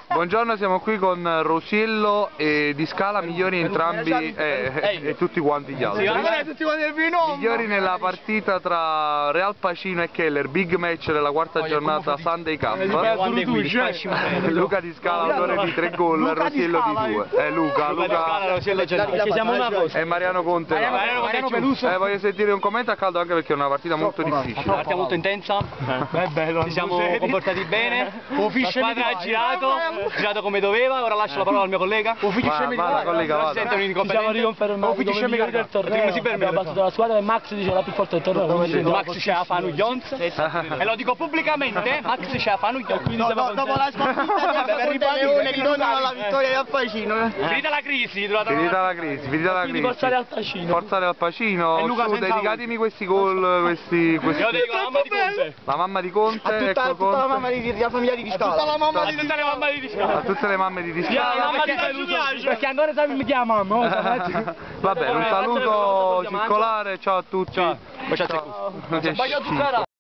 Buongiorno, siamo qui con Rosiello e Di Scala, migliori entrambi e tutti quanti gli altri. Migliori nella partita tra Real Pacino e Keller, big match della quarta giornata Sunday Cup. Luca Di Scala, autore di 3 gol, Rosiello di 2. Luca e Mariano Conte. Voglio sentire un commento a caldo anche perché è una partita molto difficile. Una partita molto intensa, ci siamo comportati bene, la squadra ha girato come doveva, ora lascio la parola al mio collega. Collega, vada. Siamo riconfermati come migliori del torneo, abbiamo battuto la squadra e Max dice la più forte del torneo. Max c'è a Fanu Jones e lo dico pubblicamente, Max c'è a Fanu Jones. Dopo la sconfitta per Leone ritornano alla vittoria al Pacino. Finita la crisi. Forzare al Pacino. Forzare al Pacino. Su, dedicatemi questi gol, questi... Io dico la mamma di Conte. La mamma di Conte, a tutta la mamma della famiglia di Di Scala. A tutte le mamme di Di Scala. A tutte le mamme di Di Scala. Perché ancora mi chiamano. Vabbè, un saluto circolare, ciao a tutti. Ciao.